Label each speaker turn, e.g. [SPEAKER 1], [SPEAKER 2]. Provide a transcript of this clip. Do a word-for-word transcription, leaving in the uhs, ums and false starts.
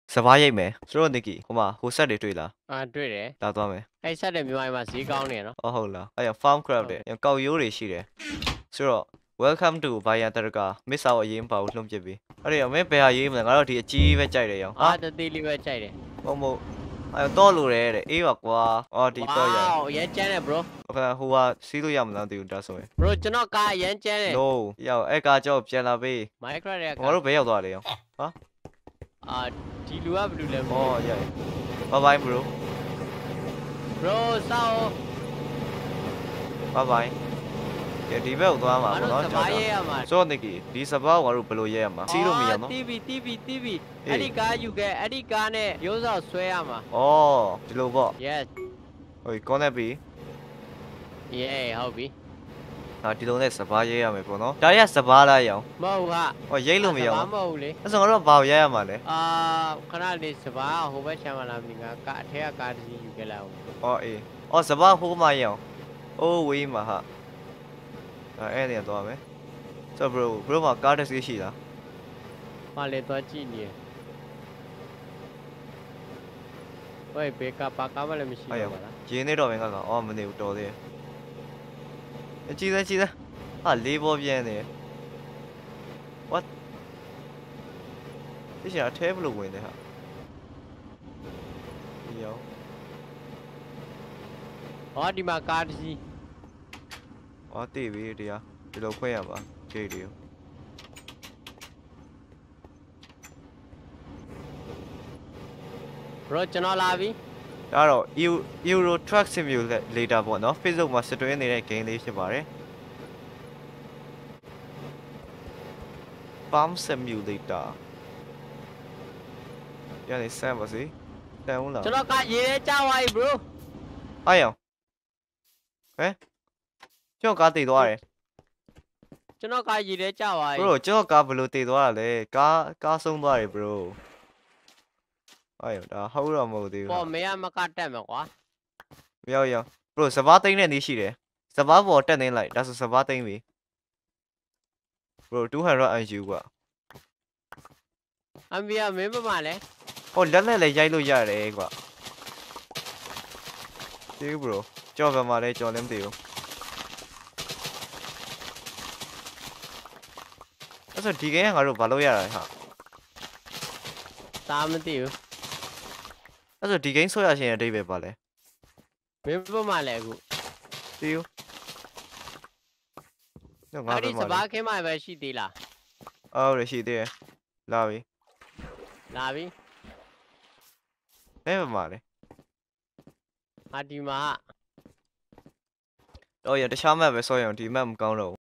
[SPEAKER 1] စဘာရိတ်မယ်ဆိုတော့ Nicky ဟိုမှာဟိုဆက်တွေတွေ့လား
[SPEAKER 2] အာတွေ့တယ်
[SPEAKER 1] လာသွားမယ်
[SPEAKER 2] အဲ့ဆက်တယ်မြန်မာမှာဈေးကောင်းနေနော်
[SPEAKER 1] အော်ဟုတ်လားအဲ့ရ farm craft တဲ့ကောက်ရိုးတွေရှိတယ်ဆိုတော့ welcome to Bayan Tarka miss အောင်အရင်ပါဘူးလှုံ့ပစ်ပြီအဲ့ဒီအမေဘယ်ဟာရေးမလဲငါတို့ဒီအကြီးပဲကြိုက်တယ်ရော
[SPEAKER 2] အာတသေးလေးပဲကြိုက်တယ်
[SPEAKER 1] ဟုတ်မို့အဲ့တော့လို့တယ်တဲ့အေးပါကွာအော်ဒီတော့ရ
[SPEAKER 2] ဝေါရမ်းကျန်းတယ် bro
[SPEAKER 1] ဟုတ်ကဲ့ဟိုကစီးလို့ရမလားမသိဘူးဒါဆိုရင်
[SPEAKER 2] bro ကျွန်တော်ကားရမ်းကျန်းတယ်
[SPEAKER 1] no ရောက်အဲ့ကားကြောက်ပြန်လာပေး
[SPEAKER 2] Minecraft ရဲ့
[SPEAKER 1] ငါတို့ဘယ်ရောက်သွားလဲရောဟာ
[SPEAKER 2] အာဒီလူကဘယ်လိုလဲ
[SPEAKER 1] အော်ရရ bye bye bro
[SPEAKER 2] bro စောက်
[SPEAKER 1] bye bye ကဲဒီဘက်ကိုသွားမှာပေါ့နော်
[SPEAKER 2] စဘာရဲရမှာ
[SPEAKER 1] ဆိုတော့ Nicky ဒီစဘာကိုငါတို့ဘယ်လိုရဲရမှာစီးလို့မရနော်
[SPEAKER 2] တီးပြီတီးပြီတီးပြီအဲ့ဒီကားယူခဲ့အဲ့ဒီကားနဲ့ရိုးစောက်ဆွဲရမှာ
[SPEAKER 1] အော်ဒီလိုပေါ့
[SPEAKER 2] yes
[SPEAKER 1] ဟိုကောနဲ့ပြီ
[SPEAKER 2] yeah ဟုတ်ပြီ
[SPEAKER 1] ဟာဒီလိုနဲ့စဘာရဲရမယ်ပေါ့နော်ဒါရစဘာလားရောင်
[SPEAKER 2] မဟုတ်ဟာ
[SPEAKER 1] ဟောရိတ်လို့မရဘူး
[SPEAKER 2] မဟုတ်လေ
[SPEAKER 1] အဲ့ဆိုငါတို့ဘာကိုရဲရမှာလဲ
[SPEAKER 2] အာခဏလေးစဘာဟိုဘက်ချမ်းမလာမီငါကားအထက်ကကားတစ်စီးယူခဲ့လိုက်အောင်
[SPEAKER 1] အော်အေးအော်စဘာဟိုမှာရောင်အိုးဝေးမှာဟာအဲ့အဲ့နေတော့မယ်ဆိုတော့ bro bro မှာကားတစ်စီးရှိလား
[SPEAKER 2] မလေးတော့ကြည့်နေဝိုင်ဘေကာပါကားမလည်းမရှိတော့ပါလား
[SPEAKER 1] ရင်းနေတော့မင်းကအော်မနေဘူးတော်သေးအကြည့်စမ်းကြည့်စမ်းဟာလေးဘောပြင်းနေ what ဒီရှာအထဲဘလို့ဝင်နေဟာဒီရော
[SPEAKER 2] ဟောဒီမှာကားတစ်စီး
[SPEAKER 1] အော်တည်ပြီတရားဒီလိုခွင့်ရပါဂိတ်တွေကို
[SPEAKER 2] bro ကျွန်တော်လာပြီ
[SPEAKER 1] ဒါတော့ Euro Truck Simulator ပေါ့နော် Facebook မှာစတွဲနေတဲ့ game လေးဖြစ်ပါတယ် Farm Simulator ရနေစမ်းပါစေတန်ဦးလား
[SPEAKER 2] ကျွန်တော်ကရေထဲကျသွားပြီ bro
[SPEAKER 1] အားရောဟဲ့ကျွန်တော်ကားတည်သွားတယ်
[SPEAKER 2] ကျွန်တော်ကရေထဲကျသွားပြီ
[SPEAKER 1] bro ကျွန်တော်ကားဘယ်လိုတည်သွားတာလဲကားကားဆုံးသွားတယ် bro အားရောဒါဟုတ်တော့မဟုတ်သေးဘူး
[SPEAKER 2] ပေါ်မေးရမကတက်မှာကွာ
[SPEAKER 1] မရောက်ရောက် bro စဘာသိန်းနဲ့နေရှိတယ်စဘာပေါ်တက်နေလိုက်ဒါဆိုစဘာသိန်းပြီ bro two hundred I U ကွာ
[SPEAKER 2] အမ်ဘီယာမင်းမမလဲ
[SPEAKER 1] ဟိုလက်နဲ့လည်းရိုက်လို့ရတယ်ကွာဒီ bro ကြော်ဗမာလဲကြော်လည်းမသိဘူးအဲ့ဆိုဒီ game ကငါတို့ဘာလို့ရတာလဲဟာ
[SPEAKER 2] သားမသိဘူး
[SPEAKER 1] အဲ့ဆိုဒီ game ဆွဲရခြင်းအတိတ်ပဲပါလဲ
[SPEAKER 2] မင်းမမလဲအခု
[SPEAKER 1] သိဘူးတော့ငါ
[SPEAKER 2] အဲ့
[SPEAKER 1] ပဲ
[SPEAKER 2] ဒီ
[SPEAKER 1] မှာ
[SPEAKER 2] စဘာခင်းမှပဲရှိသေးလား
[SPEAKER 1] အော်ရရှိသေးတယ်လာပြီ
[SPEAKER 2] လာပြီ
[SPEAKER 1] ဘယ်မှာလဲ
[SPEAKER 2] ဟာဒီမှာ
[SPEAKER 1] တော့ရတခြား map ပဲဆွဲရအောင်ဒီ map မကောင်းတော့